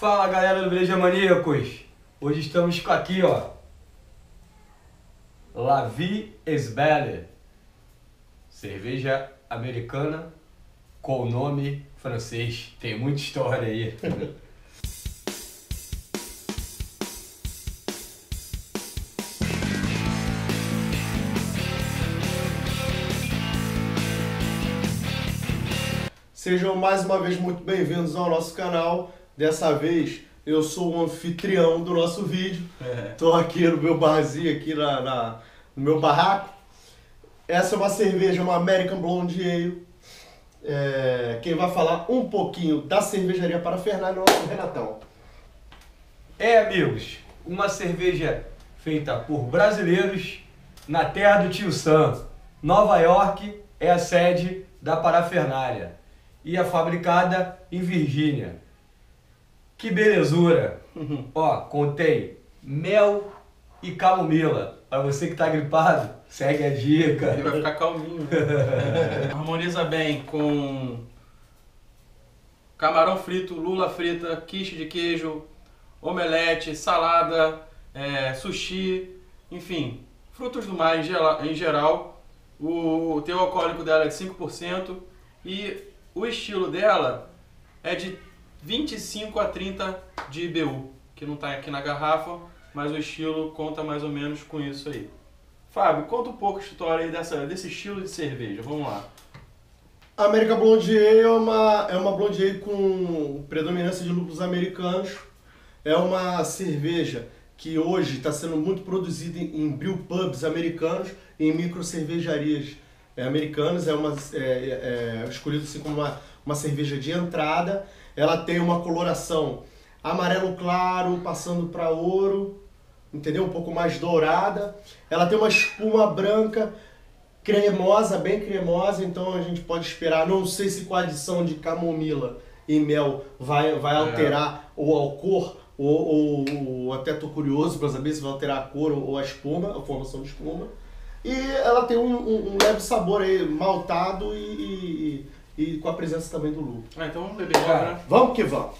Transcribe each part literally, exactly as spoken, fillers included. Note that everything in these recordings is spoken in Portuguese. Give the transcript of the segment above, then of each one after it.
Fala galera do Breja Maníacos, hoje estamos com aqui ó, La Vie est Belle, cerveja americana com nome francês, tem muita história aí. Sejam mais uma vez muito bem-vindos ao nosso canal. Dessa vez eu sou o anfitrião do nosso vídeo. Estou aqui no meu barzinho, aqui na, na, no meu barraco. Essa é uma cerveja, uma American Blonde Ale. É, quem vai falar um pouquinho da cervejaria Parafernália é o nosso Renatão. É, amigos, uma cerveja feita por brasileiros na terra do Tio Sam. Nova York é a sede da Parafernália e é fabricada em Virgínia. Que belezura! Uhum. Ó, contém mel e camomila. Para você que tá gripado, segue a dica. Ele vai ficar calminho, né? Harmoniza bem com camarão frito, lula frita, quiche de queijo, omelete, salada, é, sushi, enfim, frutos do mar em geral. O teor alcoólico dela é de cinco por cento e o estilo dela é de vinte e cinco a trinta de I B U, que não está aqui na garrafa, mas o estilo conta mais ou menos com isso aí. Fábio, conta um pouco a história aí dessa, desse estilo de cerveja, vamos lá. A American Blonde Ale é uma, é uma Blonde Ale com predominância de lúpulos americanos. É uma cerveja que hoje está sendo muito produzida em, em brewpubs americanos e em micro cervejarias é, americanas. É, uma, é, é escolhido assim como uma, uma cerveja de entrada. Ela tem uma coloração amarelo claro, passando para ouro, entendeu? Um pouco mais dourada. Ela tem uma espuma branca, cremosa, bem cremosa, então a gente pode esperar, não sei se com a adição de camomila e mel vai, vai alterar é. ou a cor, ou, ou, ou até tô curioso para saber se vai alterar a cor ou a espuma, a formação de espuma. E ela tem um, um, um leve sabor aí, maltado e... e E com a presença também do lúpulo. Ah, então vamos beber logo, né? Vamos que vamos!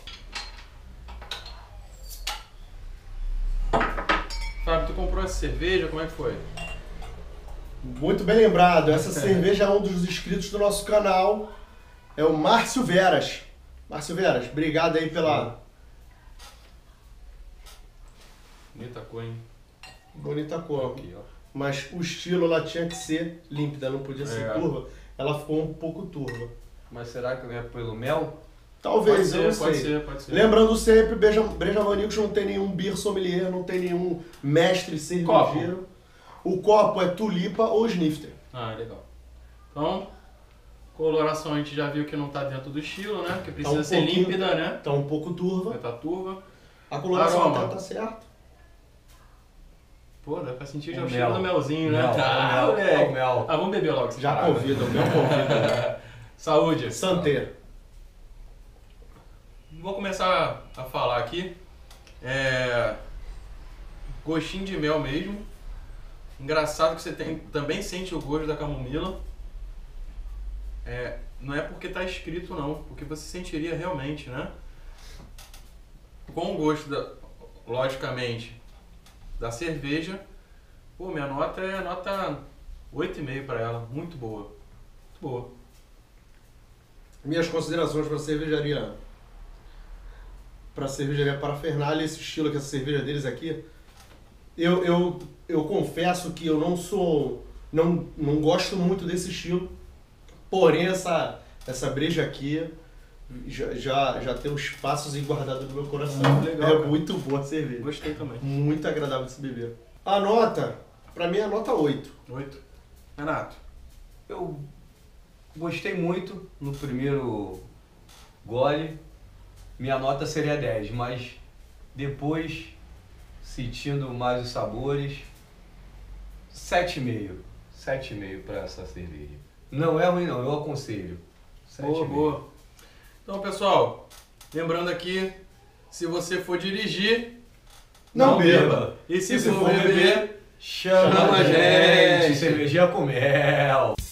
Fábio, tu comprou essa cerveja, como é que foi? Muito bem lembrado, essa cerveja é um dos inscritos do nosso canal, é o Márcio Veras. Márcio Veras, obrigado aí pela... Bonita cor, hein? Bonita cor. Aqui, ó. Mas o estilo ela tinha que ser límpida, não podia ser É. turva. Ela ficou um pouco turva. Mas será que é pelo mel? Talvez, Pode eu não ser, pode sei. ser, pode ser. Lembrando sempre, Breja, Breja Maníacos não tem nenhum beer sommelier, não tem nenhum mestre cervejeiro. O copo é tulipa ou snifter. Ah, legal. Então, coloração a gente já viu que não tá dentro do estilo, né? Porque precisa Tá um ser pouquinho- límpida, né? Tá um pouco turva. Tá turva. A coloração Aroma. até tá certo. Pô, dá pra sentir já O o cheiro mel. do melzinho, né? Mel, Ah, é o mel, moleque. é o mel. Ah, vamos beber logo. essa Já parada. convida, o meu convida. Saúde. Santeiro. Vou começar a falar aqui. É... Gostinho de mel mesmo. Engraçado que você tem, também sente o gosto da camomila. É... Não é porque tá escrito não, porque você sentiria realmente, né? Com o gosto, da... logicamente, da cerveja. Pô, minha nota é nota oito e meio para ela. Muito boa. Muito boa. Minhas considerações para a cervejaria. Para a cervejaria Parafernália, esse estilo que essa cerveja deles aqui. Eu, eu, eu confesso que eu não sou. Não, não gosto muito desse estilo. Porém, essa, essa breja aqui já, já, já tem os passos guardados no meu coração. Muito legal, é cara. muito boa a cerveja. Gostei também. Muito agradável de se beber. A nota, para mim, é a nota oito. oito. Renato. Eu gostei muito no primeiro gole, minha nota seria dez, mas depois, sentindo mais os sabores, sete e meio. sete e meio para essa cerveja. Não é ruim não, eu aconselho. Boa, boa. Então, pessoal, lembrando aqui, se você for dirigir, Não beba. E se, E se for for beber, beber, Chama, Chama a a gente, gente. cervejinha com mel.